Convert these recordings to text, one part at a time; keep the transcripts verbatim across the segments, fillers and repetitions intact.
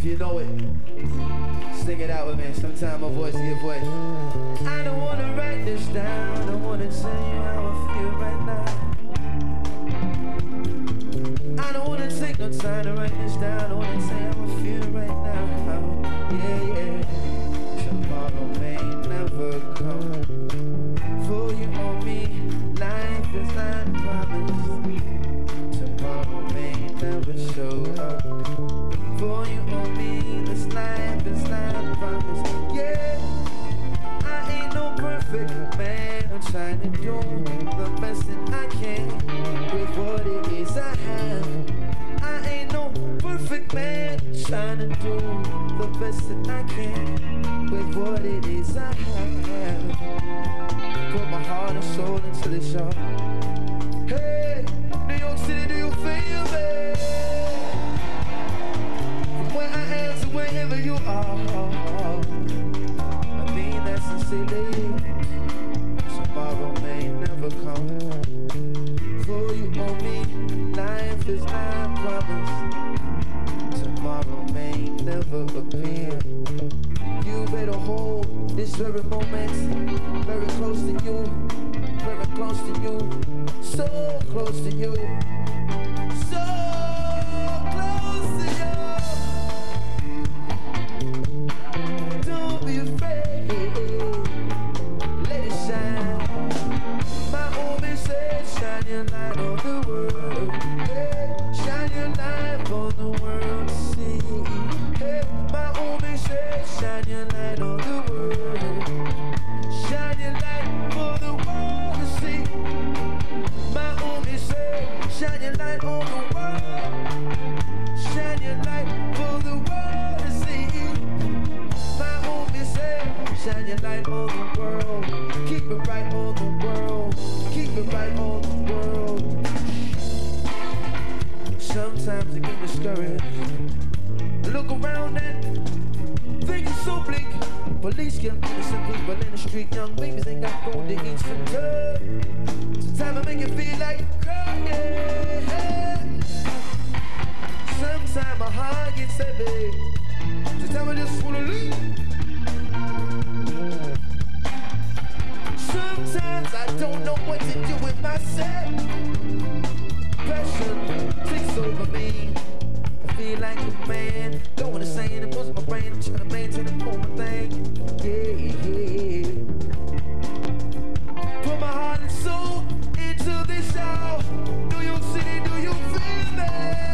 If you know it, sing it out with me. Sometimes my voice give way. I don't wanna write this down. I wanna tell you how I feel right now. I don't wanna take no time to write this down. I wanna tell you how I feel right now. Yeah, yeah. Tomorrow may never come. For you or me, life is not promised. Tomorrow may never show up. For you or me, this life is not promised. Yeah, I ain't no perfect man. I'm trying to do the best that I can with what it is I have. I ain't no perfect man. Trying to do the best that I can with what it is I have. Put my heart and soul into the shop. Hey, New York City, do you feel me? Wherever you are, I mean that sincerely. Tomorrow may never come. For you or me, life is not promised. Tomorrow may never appear. You better hold this very moment very close to you, very close to you, so close to you, so close to you. Shine your light on the world. Hey, shine your light on the world to see. Hey, my homie said, shine your light on the world. Shine your light for the world to see. My homie said, shine your light on the world. Shine your light for the world to see. My homie said, shine your light on the world. Keep it right on the world. Keep it right on the world. Sometimes I get discouraged. Look around and things are so bleak. Police killing innocent people in the street. Young babies ain't got food to eat. Sometimes, sometimes I make it feel like crying. Sometimes my heart gets heavy. Sometimes I just wanna leave. Sometimes I don't know what to do with myself. Passion takes over me. I feel like a man. Don't wanna say it, it goes in my brain. I'm trying to maintain and pull my thing. Yeah, yeah. Put my heart and soul into this show. New York City, do you feel me?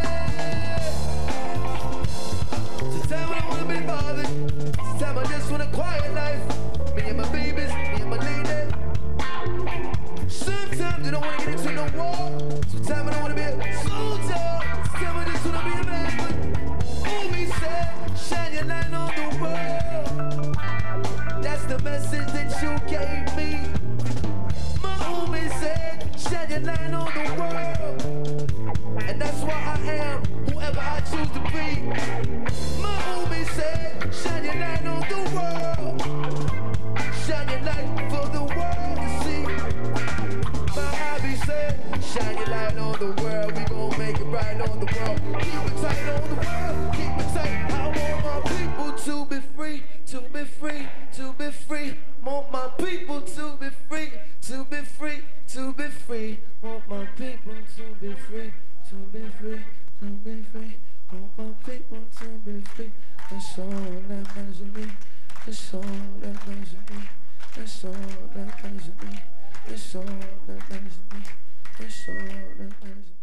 Sometimes I don't wanna be bothered. Sometimes I just want a quiet life. Me and my babies, me and my lady. Sometimes I don't want to get into no war. Sometimes I don't want to be a soldier. Sometimes I just want to be a man. Homie said, shine your light on the world. That's the message that you gave me. My homie said, shine your light on the world. And that's why I am whoever I choose to be. My homie said, shine your light on the world. Shine your light for the world to see. My hobby said, shine your light on the world. We gon' make it right on the world. Keep it tight on the world. Keep it tight. I want my people to be free, to be free, to be free. Want my people to be free, to be free, to be free. Want my people to be free, to be free, to be free. Want my people to be free. That's all that matters to me. That's all that matters to me. That's all that matters to me. That's all that matters to me. That's all that matters to me.